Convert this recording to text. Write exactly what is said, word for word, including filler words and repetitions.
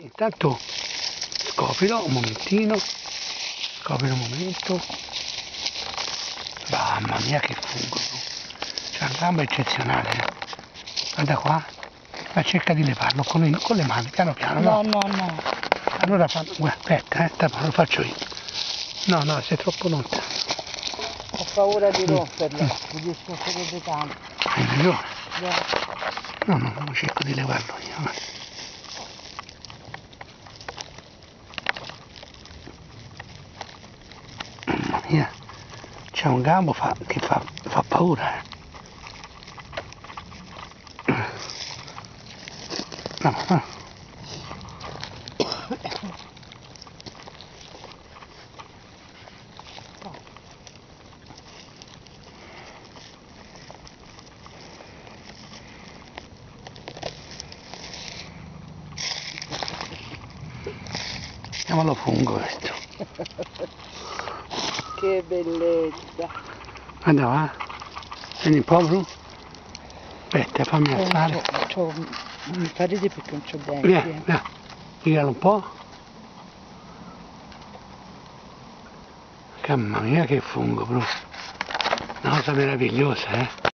Intanto scoprilo un momentino, scoprilo un momento. Mamma mia che fungo, c'è un gambo eccezionale, eh. Guarda qua, ma cerca di levarlo con le, con le mani, piano piano, no? No, no, no. Allora fa... aspetta, eh, lo faccio io. No, no, sei troppo lontano. Ho paura di romperlo, Mm. mi dispiacerebbe tanto. Hai ragione. No. No, no, no, cerco di levarlo io. Va. Mamma mia, c'è un gambo fa, che fa, fa paura, eh. No, no. Chiamalo fungo questo. Che bellezza. Guarda va, prendi un po' blu. Aspetta, fammi alzare. Non mi fa ridere perché non c'ho denti. Via, Eh. via, tiralo un po'. Mamma mia che fungo blu. Una cosa meravigliosa, eh.